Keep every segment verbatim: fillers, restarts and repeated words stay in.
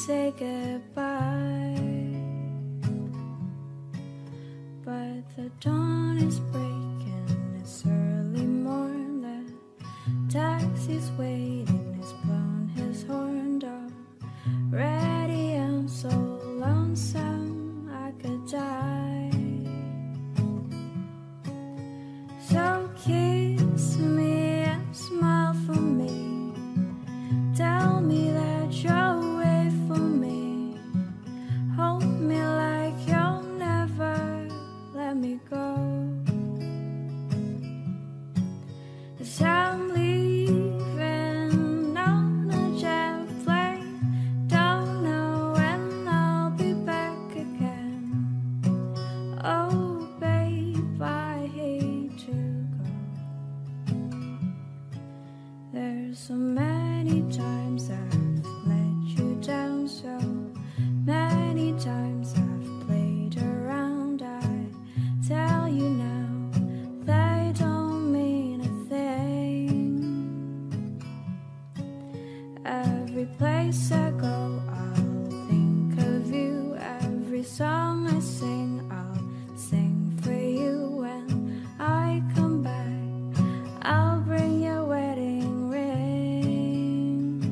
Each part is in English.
say goodbye, but the dawn is breaking, it's early morn, the taxi's waiting, he's blown his horn dog. Ready, I'm so lonesome, I could die. So kiss me and smile for me, tell me that you'll wait for me, hold me like you'll never let me go. 'Cause I'm leaving on a jet plane, don't know when I'll be back again. Oh babe, I hate to go. There's so many times I've let you down, so many times I've played around. I tell you now, they don't mean a thing. Every place I go, I'll think of you. Every song I sing, I'll sing for you. When I come back, I'll bring your wedding ring.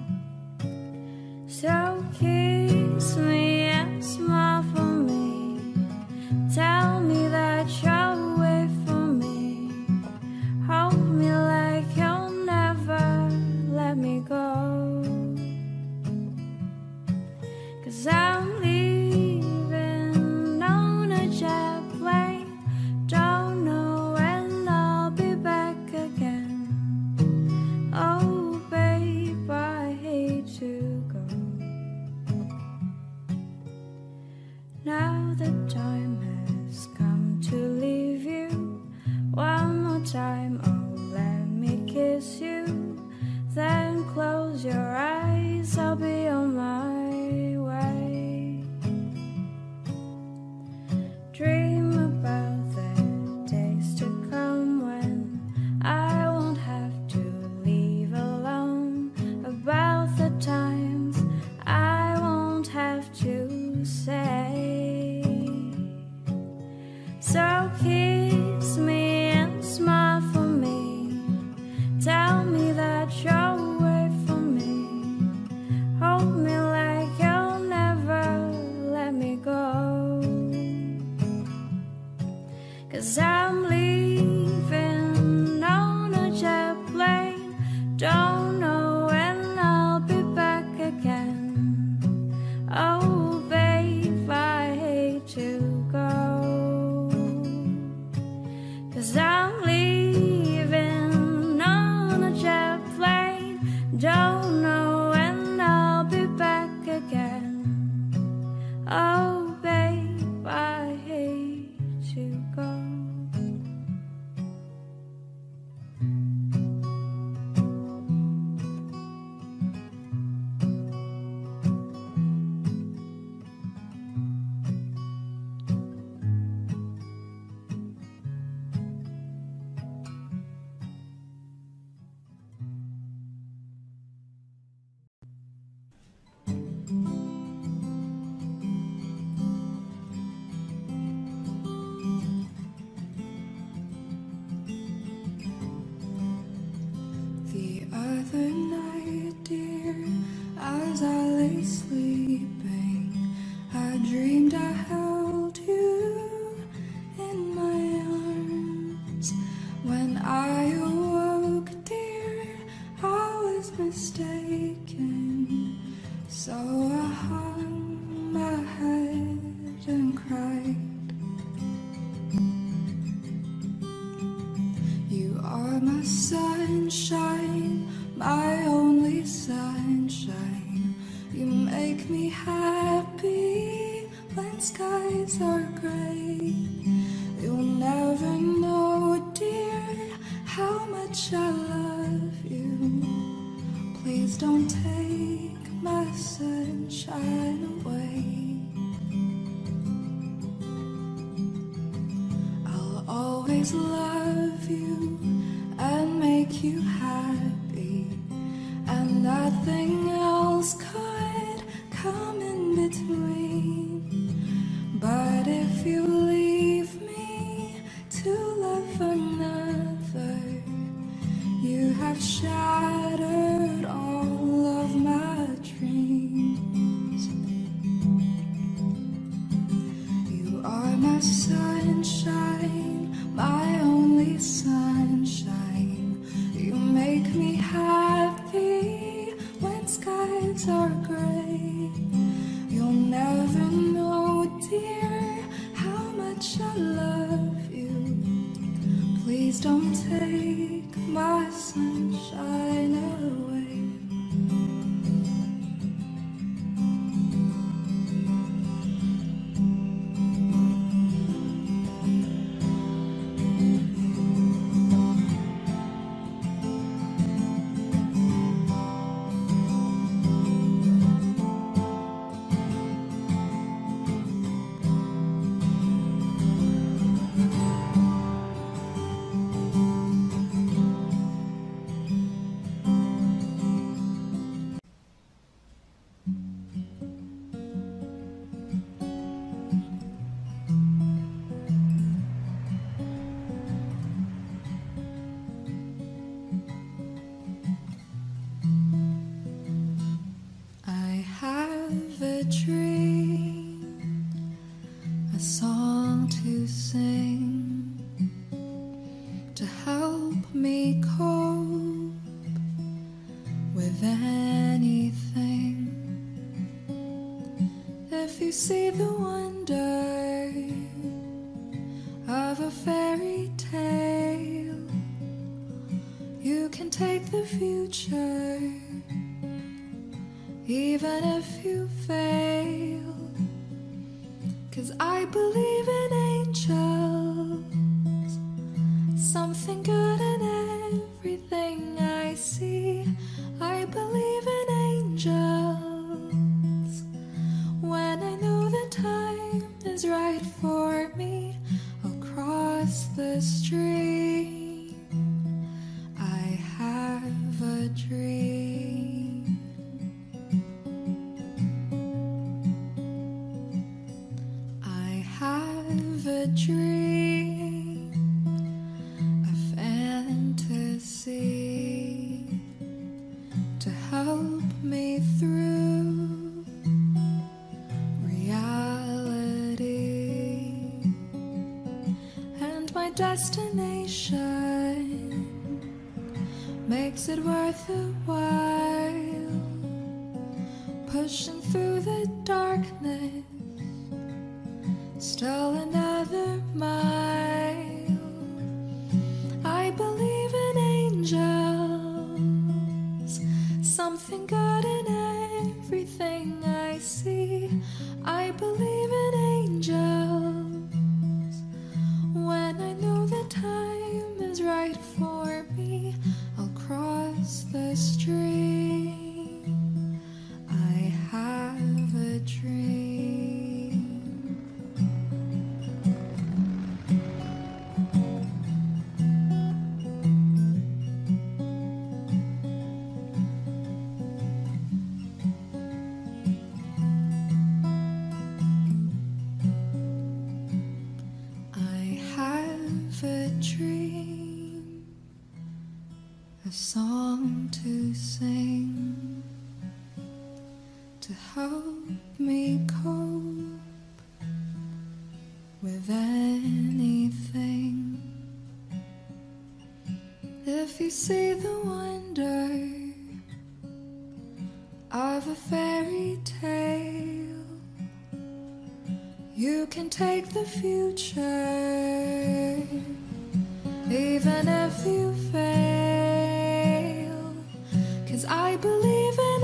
So kiss me and smile for me, tell me that you'll wait for me, hold me like you'll never let me go. 'Cause I'm leaving on a jet plane, don't know when I'll be back again. Oh babe, I hate to go. Now the time has come to leave you. One more time, oh let me kiss you, then close your eyes, I'll be on my way. Dream about the days to come when I won't have to leave alone, about the times I won't have to say. So kiss me and smile for me, tell me that you'll wait for me, hold me like you'll never let me go. 'Cause I'm leaving on a jet plane, don't know when I'll be back again. Oh babe, I hate to go. 'Cause I'm leaving on a jet plane, don't know when I'll be back again. Oh babe, I hate to go. The other night, dear, as I lay sleeping, I dreamed I held you in my arms. When I awoke, dear, I was mistaken, so I hung my head and cried. You are my sunshine, my only sunshine. You make me happy when skies are gray. You'll never know, dear, how much I love you. Please don't take my sunshine away. I'll always love you and make you happy, and nothing else could come have shattered all of my dreams. You are my sunshine, my only sunshine. You make me happy when skies are gray. You'll never know, dear, how much I love you. Please don't take my sunshine away. See the wonder of a fairy tale. You can take the future, even if you fail. 'Cause I believe in angels, something good in everything I see. I believe in angels. When I know the time is right for me, I'll cross the stream. I have a dream. I have a dream, a fantasy to help me through destination makes it worth a while, pushing through the darkness, still another mile. I believe in angels, something good in everything I see. I believe in angels. When I know the time is right for me, I'll cross the stream. I have a dream. A dream, a song to sing, to help me cope with anything. If you see the wonder of a fairy tale, you can take the future, even if you fail. 'Cause I believe in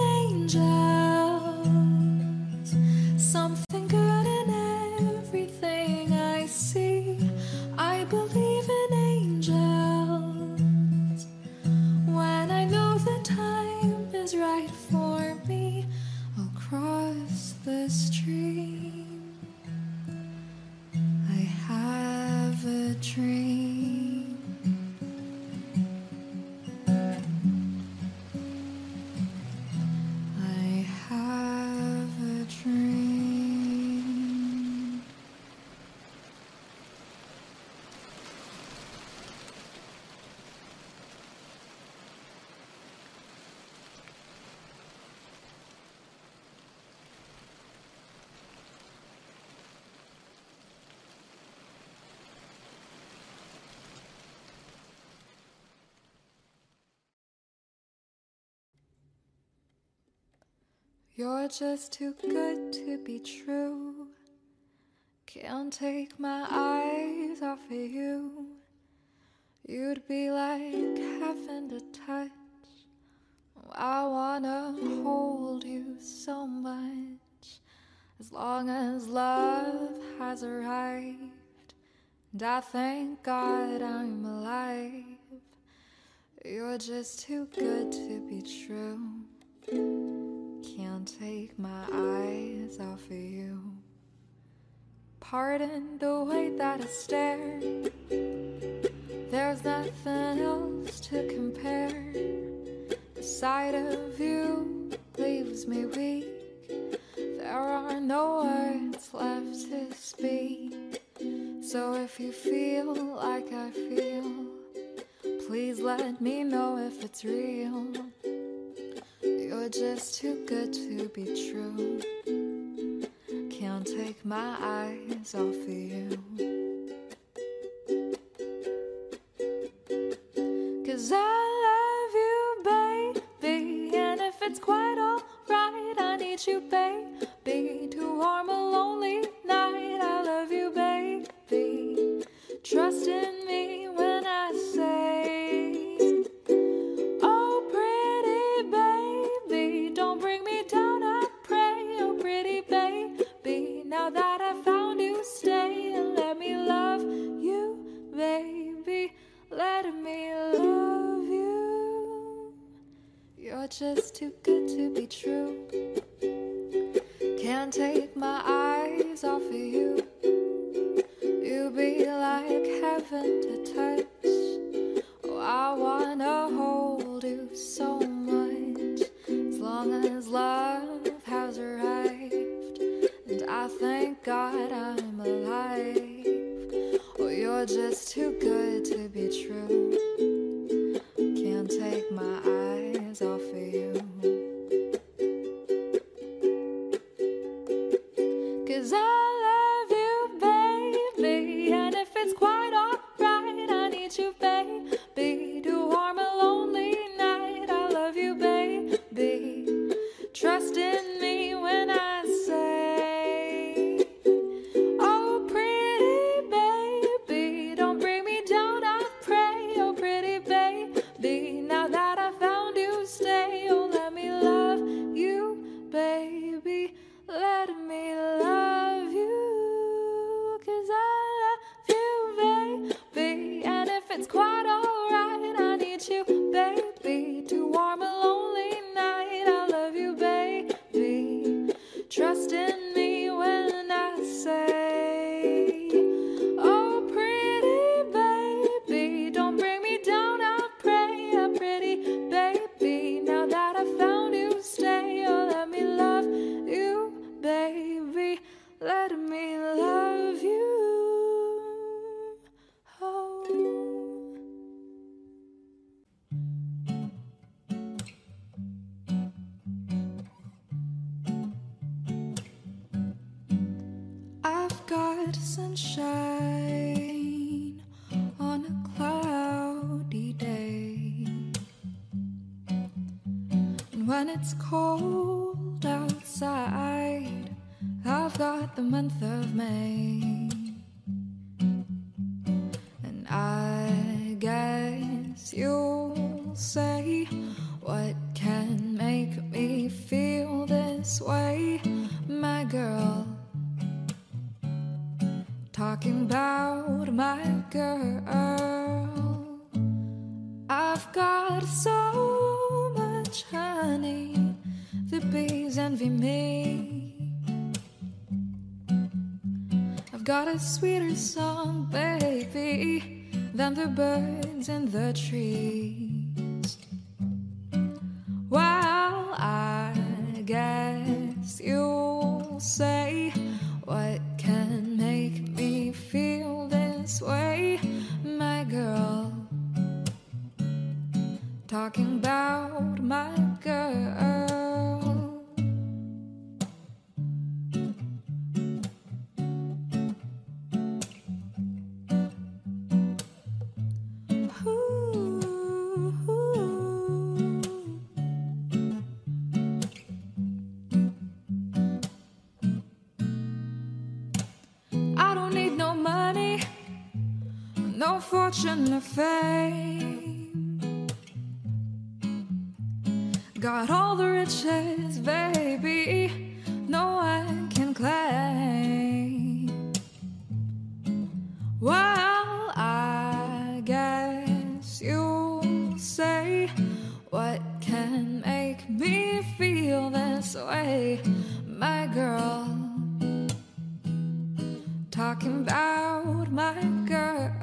angels, something good in everything I see. I believe in angels. When I know the time is right for me, I'll cross the stream. I have a dream. You're just too good to be true. Can't take my eyes off of you. You'd be like heaven to touch. I wanna hold you so much. As long as love has arrived, and I thank God I'm alive. You're just too good to be true. Can't take my eyes off of you. Pardon the way that I stare. There's nothing else to compare. The sight of you leaves me weak. There are no words left to speak. So if you feel like I feel, please let me know if it's real. You're just too good to be true. Can't take my eyes off of you. 'Cause I love you, baby. And if it's quite alright, I need you, baby, to warm a lonely night. I love you, baby. Trust in me when I say, oh, pretty baby, don't bring me down, I pray. Oh, pretty baby, now that I found you, stay and let me love you, baby. Let me love you. You're just too good to be true. Can't take my eyes off of you. You be like heaven to touch. Oh, I wanna hold you so much. As long as love has arrived, and I thank God I'm alive. Oh, you're just too good to be true. Can't take my eyes off of you. 'Cause I love you, baby. And if it's quite alright, I need you, baby, to warm a lonely night. I love you, baby. Trust in me when I say, oh, pretty baby, don't bring me down, I pray. Oh, pretty baby, now that I found you, stay. Oh, let me love you, baby. Let me love you. 'Cause I love you, baby. And if it's quite alright, I need you, baby, to warm a lonely night. I love you, baby. Trust in me when I say, oh, pretty baby, don't bring me down, I pray. Oh, pretty baby, now that I found you, stay. Oh, let me love you, baby. Let me love you. Oh. I've got sunshine on a cloudy day. And when it's cold outside, I've got the month of May. And I guess you'll say, what can make me feel this way, my girl? Talking about my girl. I've got so much honey, the bees envy me. I've got a sweeter song, baby, than the birds in the trees. Well, I guess you'll say, what can make me feel this way, my girl? Talking about my girl. Ooh, ooh. fortune or fame. Got all the riches, baby, no one can claim. Well, I guess you'll say, what can make me feel this way, my girl? Talking about my girl.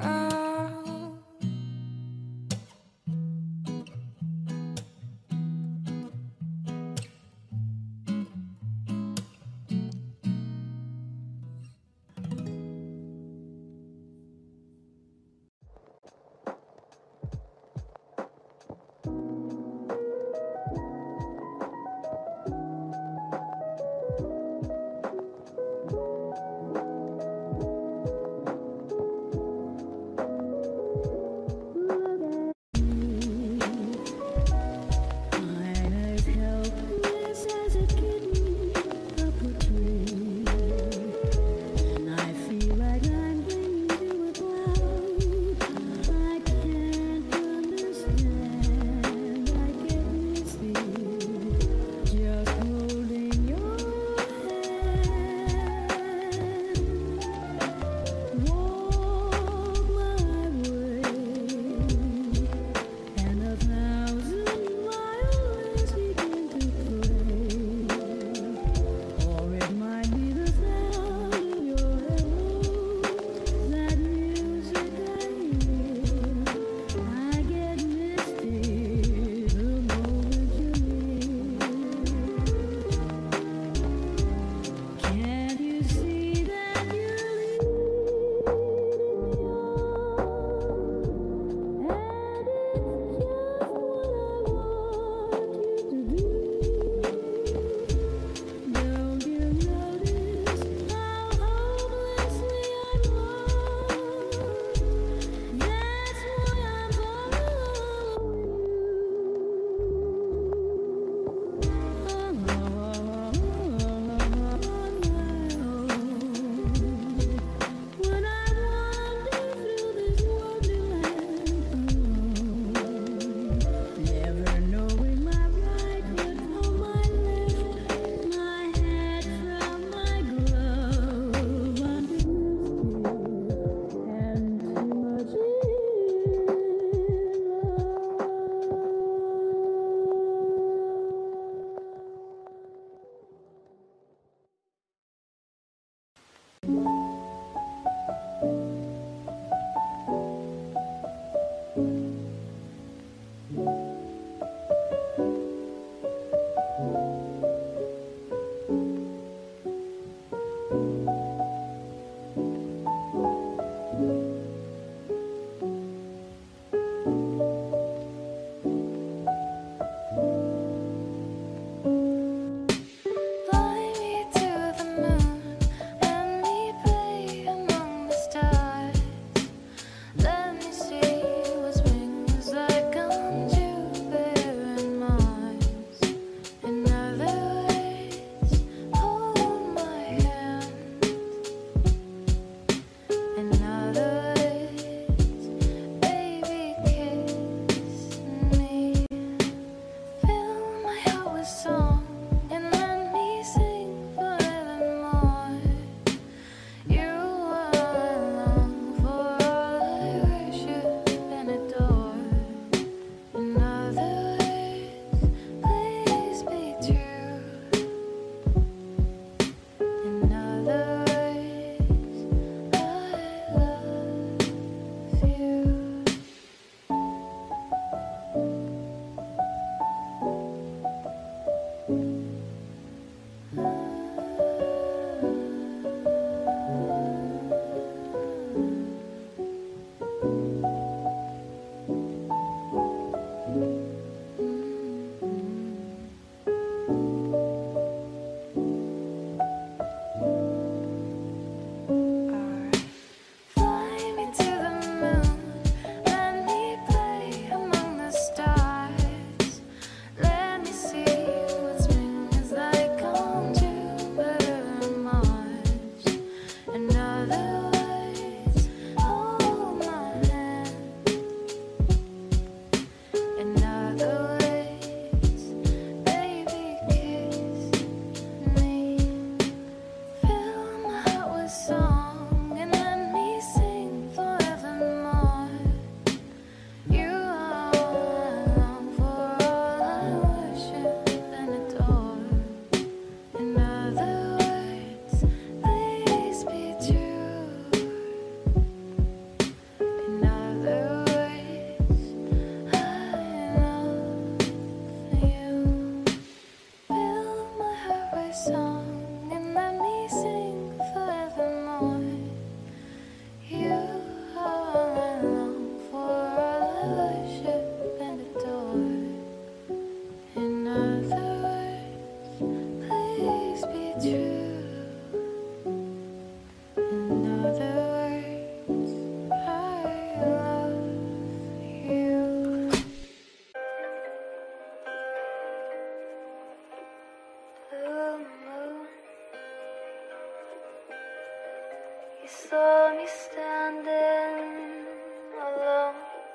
saw me standing alone,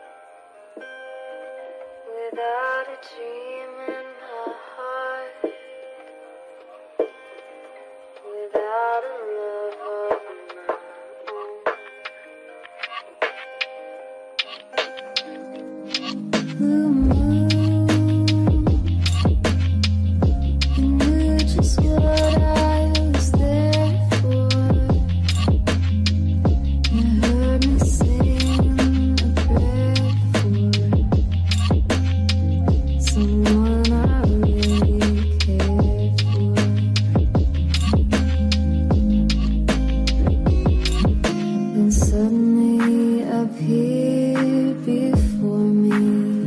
without a dream in my heart, without a love of my own. Blue moon, you knew just what I was there for. You heard me sing a prayer for someone I really cared for. Then suddenly appeared before me,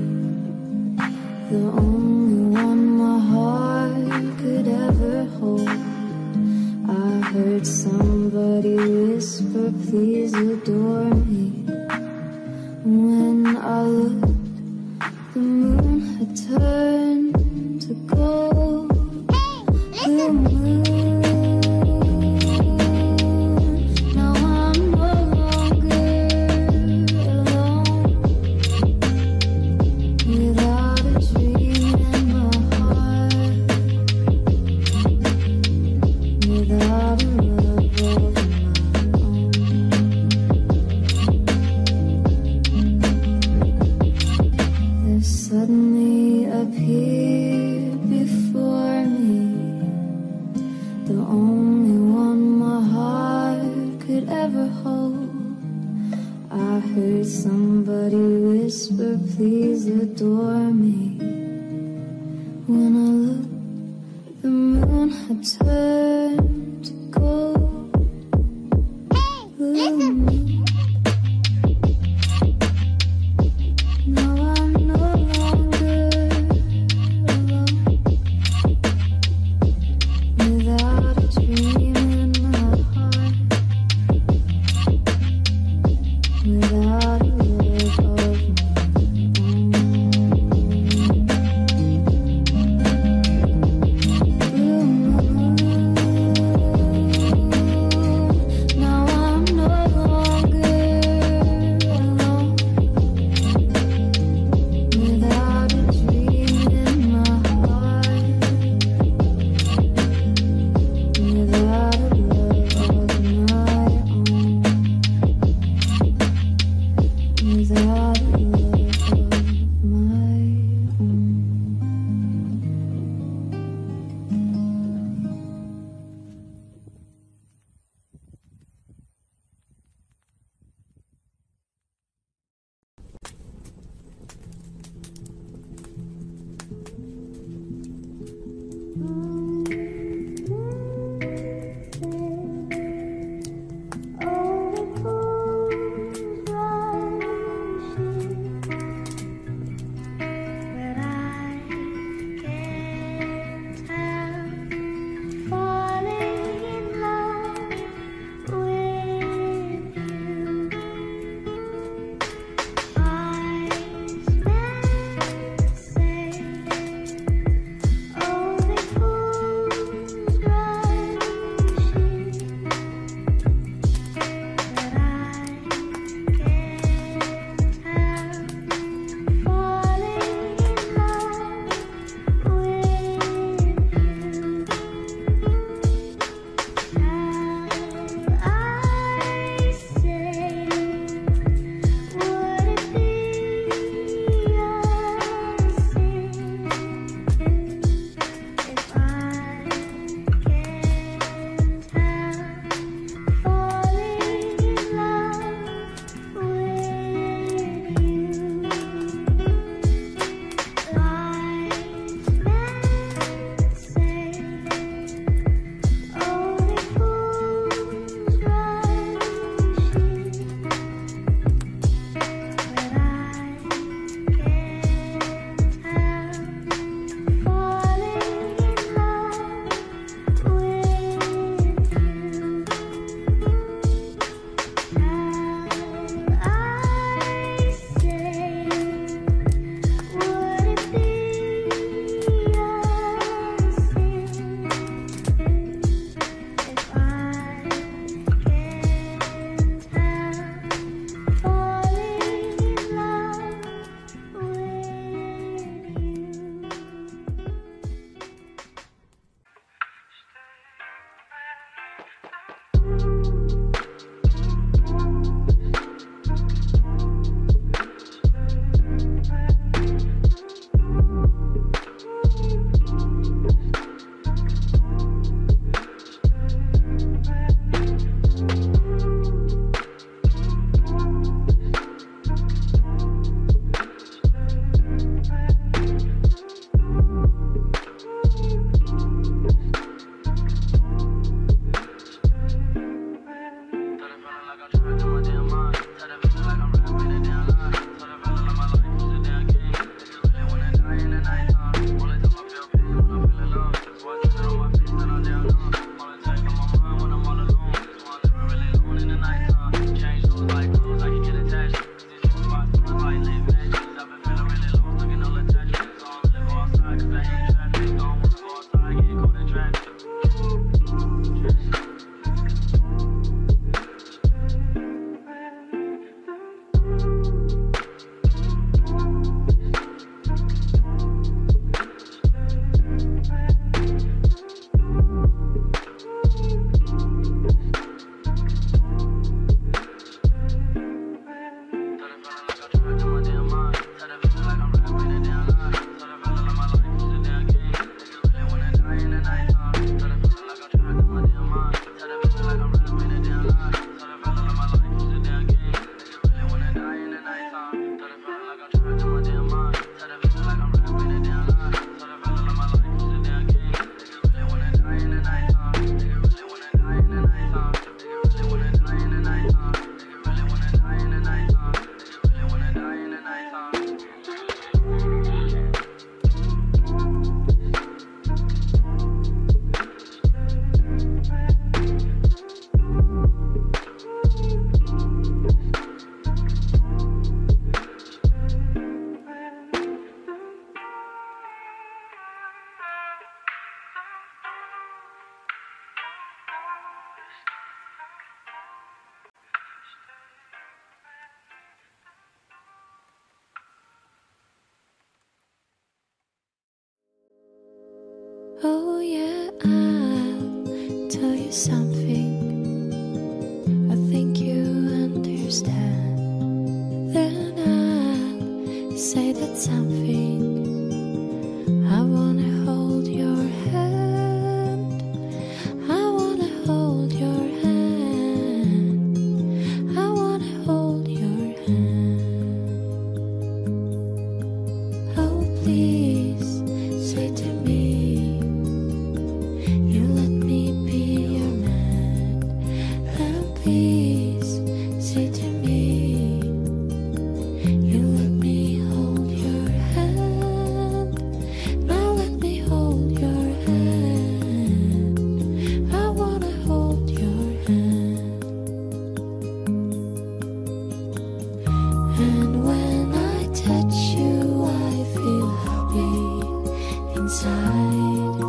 the only one my heart could ever hold. I heard somebody whisper, please adore me. When I looked, the moon had turned to gold. Blue moon, now I'm no longer alone, without a dream in my heart, without a love of my own. There suddenly appeared before me, the only one my heart could ever hold. I heard somebody whisper, please adore me. When I looked, the moon had turned to gold. Blue moon, now I'm no longer alone, without a dream in my heart, without a love of my own. Blue moon, Oh yeah, I'll tell you something I think you understand. Then I'll say that something I wanna hold your hand. I wanna hold your hand. I wanna hold your hand. Oh please say to me you let me be your man. And please say to me you let me hold your hand. Now let me hold your hand. I wanna hold your hand. And when I touch you I feel happy inside.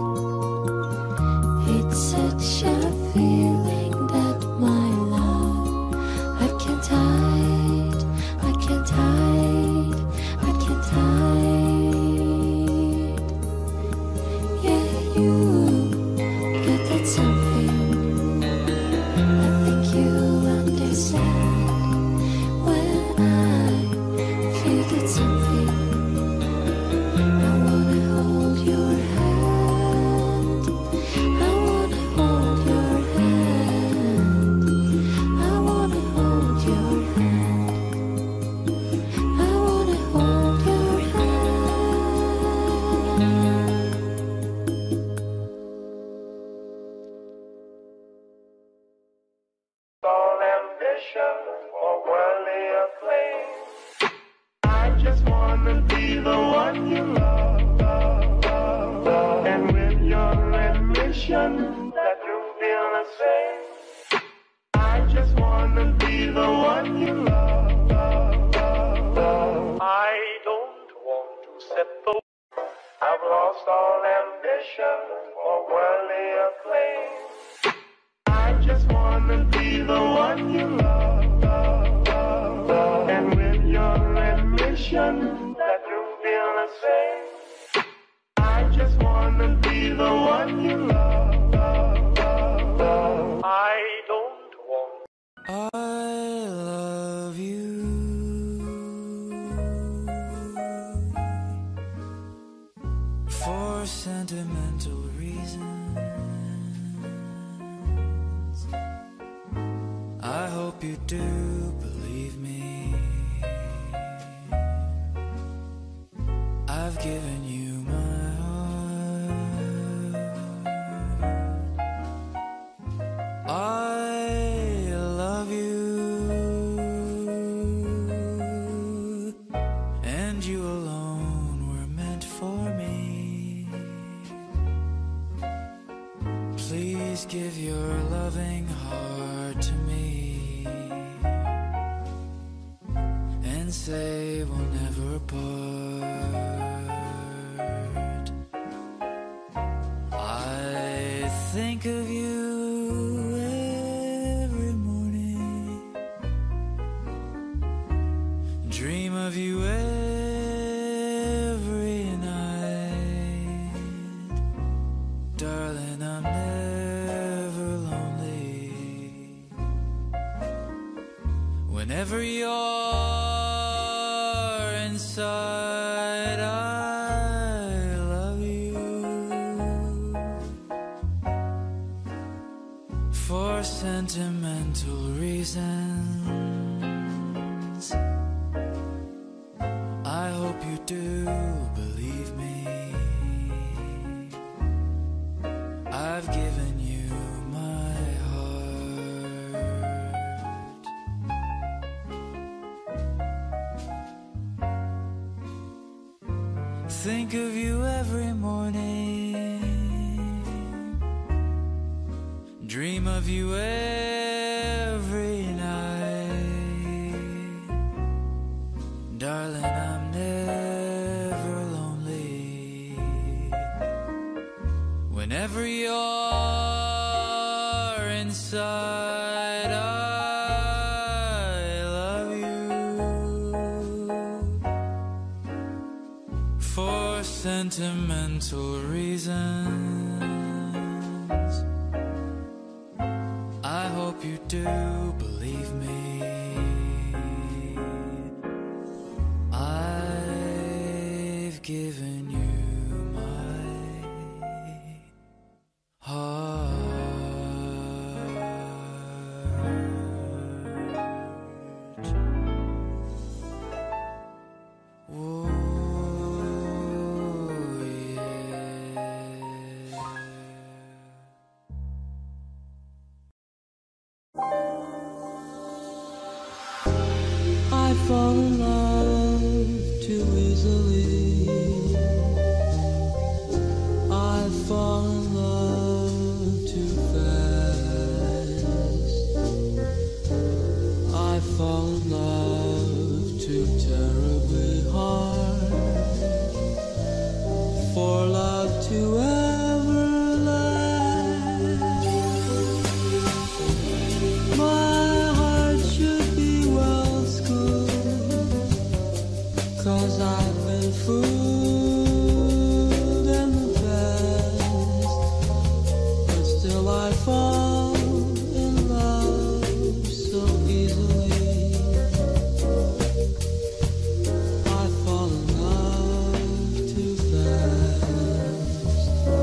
It's such a feeling that my love I can't hide, I can't hide, I can't hide. Yeah, you got that something I think you understand. When I feel that something I wanna hold your hand. I wanna hold your hand. I wanna hold your hand. I wanna hold your hand. All ambition or worldly acclaim. I just wanna be the one you love, love, love, love. And with your admission that you feel the same, I just wanna be the one you love, love, love, love. I don't want to set the I've lost all ambition or worldly acclaim. I just wanna be the one you love, love, love, love. And with your admission that you feel the same, I just wanna be the one you love, love, love, love. I don't want I love you for sentimental reasons. I hope you do believe me. I've given you my heart. I love you, and you alone were meant for me. Please give your loving heart to me and say we'll never part. I think of you every morning, dream of you every night. Darling, I'm never lonely. Whenever you're inside, I love you for sentimental reasons. I hope you do believe me. I've given you my heart. Think of you every morning, dream of you every night. Darling, I'm never lonely. Whenever you're inside, I love you for for sentimental reasons. I hope you do believe me. I've given you my heart. Whoa, yeah. I fall in love too easily. I fall in love too fast. I fall in love too terribly hard for love to ever last. My heart should be well schooled, 'cause I've been fooled in the past, but still I fall in love so easily. I fall in love too fast.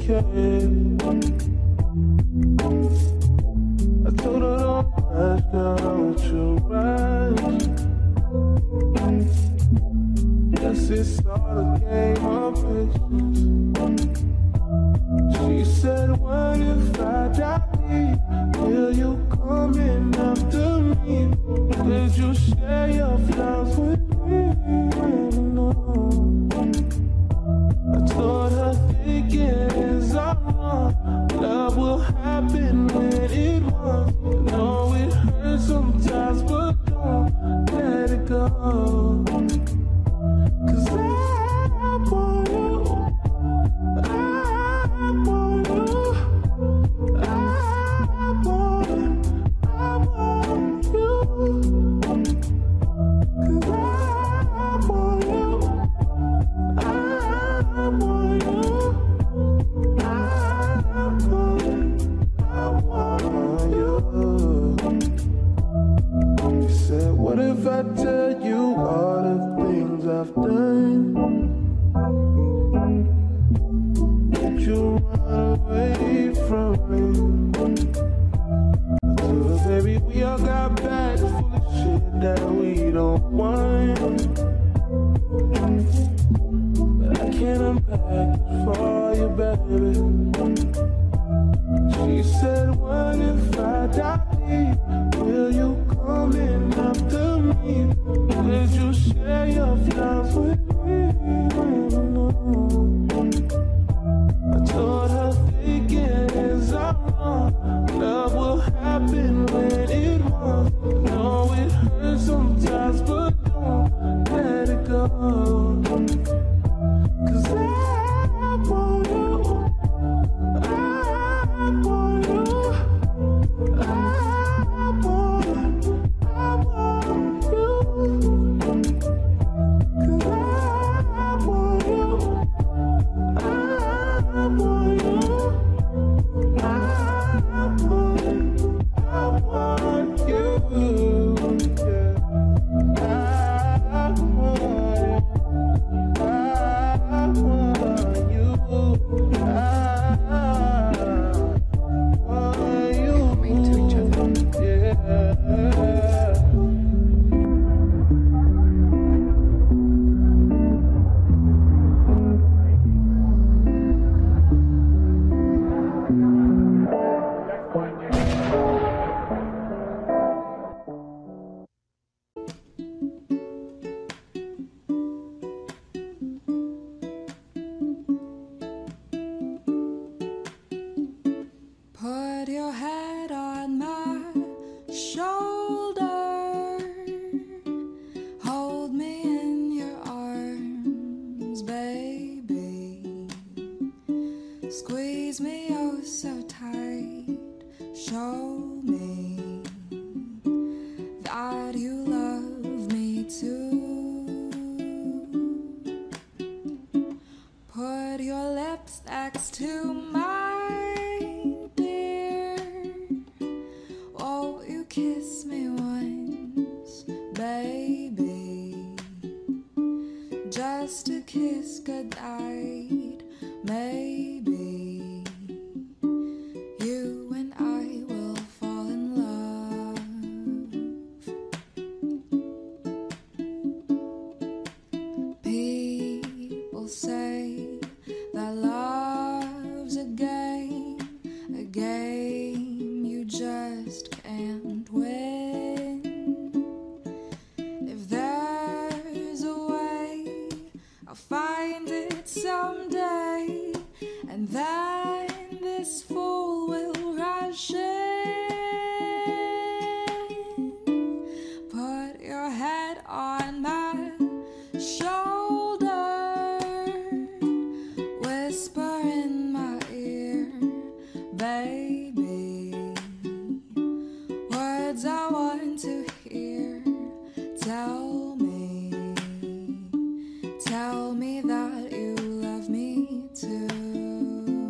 care. I told her don't rush, girl, don't you rush. Yes, it's all a game of patience. She said, what if I die? Will you come in after me? Would you share your flowers with me? No. I told her thinking is all wrong. Love will happen when it wants. I know it hurts sometimes, but don't let it go. Cause I want you. I want you. I want, I want you. Cause I want you. I want you. I want, I want you. She said, what if I tell you all the things I've done? Would you run away from me? I told her, baby, we all got bags full of shit that we don't want. But I can't unpack it for you, baby. She said, what if I die? Will you come in after me? Would you share your flowers with me? No. I told her thinking is all wrong. Love will happen when it wants. No, it hurts sometimes, but don't let it go. Cause I want you. I want you. I want, I want you. Cause I want you. I want you. I want, I want you. Yeah. I want you. I want you. Mean to each other. Yeah. Put your head on my shoulder. Hold me in your arms, baby. Squeeze me oh so tight. Show me that you love me too. Put your lips next to mine, dear. Won't you kiss me once, baby? Just a kiss goodnight, maybe. You and I will fall in love. People say that love's a game, a game you just can't win. If there's a way, I'll find it someday, and then this fool will rush in. Put your head on my shoulder, whisper in my ear, baby, words I want to hear. Tell me, tell me that you love me too.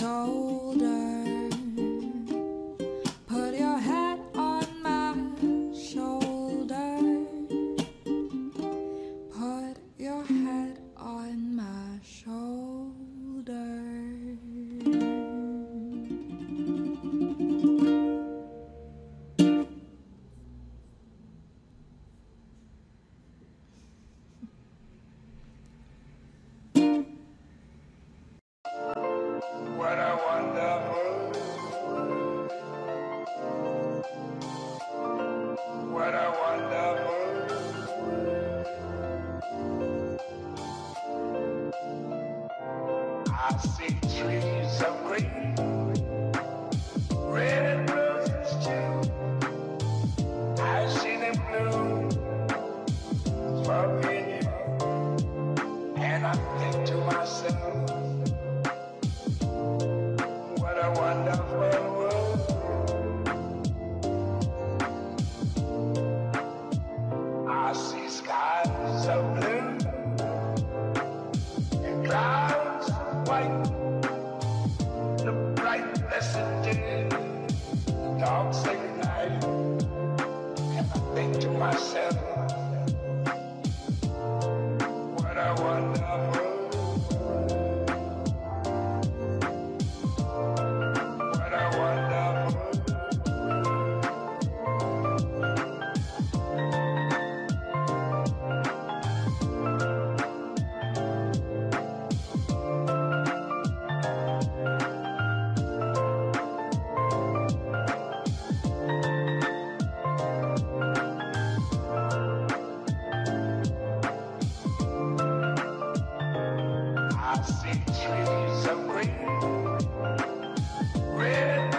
shoulder. Put your head on my shoulder. Put your head on my shoulder. What a wonderful, what a wonderful, I see trees of green, red and roses too. I see them bloom for me and you, and I think to myself, what a wonderful world. I see skies of blue and clouds of white, the bright blessed day, the dark sacred night, and I think to myself, what a wonderful world. What a wonderful I see trees of green, red